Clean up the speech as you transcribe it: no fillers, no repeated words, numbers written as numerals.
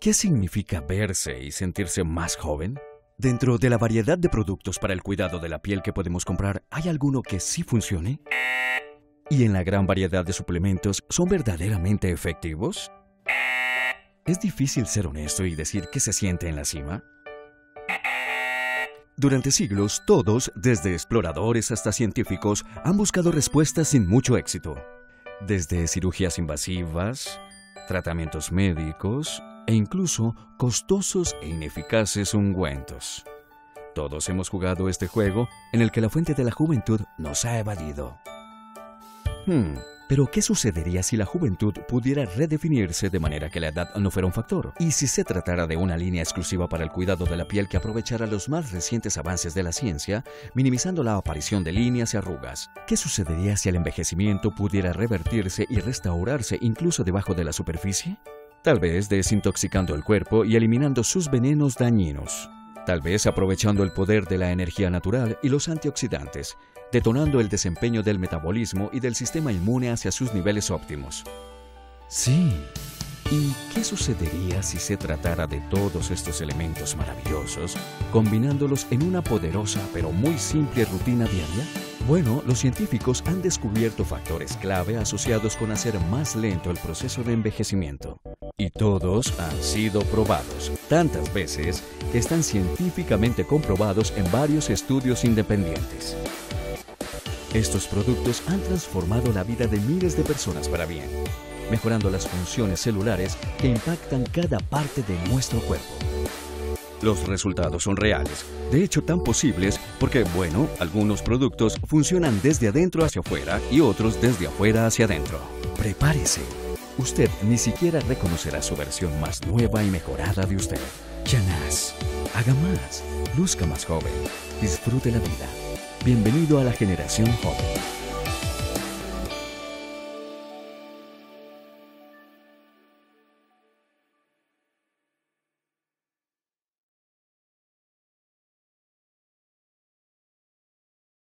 ¿Qué significa verse y sentirse más joven? Dentro de la variedad de productos para el cuidado de la piel que podemos comprar, ¿hay alguno que sí funcione? ¿Y en la gran variedad de suplementos, son verdaderamente efectivos? ¿Es difícil ser honesto y decir que se siente en la cima? Durante siglos, todos, desde exploradores hasta científicos, han buscado respuestas sin mucho éxito. Desde cirugías invasivas, tratamientos médicos e incluso costosos e ineficaces ungüentos. Todos hemos jugado este juego en el que la fuente de la juventud nos ha evadido. Pero ¿qué sucedería si la juventud pudiera redefinirse de manera que la edad no fuera un factor? ¿Y si se tratara de una línea exclusiva para el cuidado de la piel que aprovechara los más recientes avances de la ciencia, minimizando la aparición de líneas y arrugas? ¿Qué sucedería si el envejecimiento pudiera revertirse y restaurarse incluso debajo de la superficie? Tal vez desintoxicando el cuerpo y eliminando sus venenos dañinos. Tal vez aprovechando el poder de la energía natural y los antioxidantes, detonando el desempeño del metabolismo y del sistema inmune hacia sus niveles óptimos. Sí. ¿Y qué sucedería si se tratara de todos estos elementos maravillosos, combinándolos en una poderosa pero muy simple rutina diaria? Bueno, los científicos han descubierto factores clave asociados con hacer más lento el proceso de envejecimiento. Y todos han sido probados, tantas veces que están científicamente comprobados en varios estudios independientes. Estos productos han transformado la vida de miles de personas para bien, mejorando las funciones celulares que impactan cada parte de nuestro cuerpo. Los resultados son reales, de hecho tan posibles porque, bueno, algunos productos funcionan desde adentro hacia afuera y otros desde afuera hacia adentro. Prepárese. Usted ni siquiera reconocerá su versión más nueva y mejorada de usted. Janás, haga más, luzca más joven, disfrute la vida. Bienvenido a la generación joven.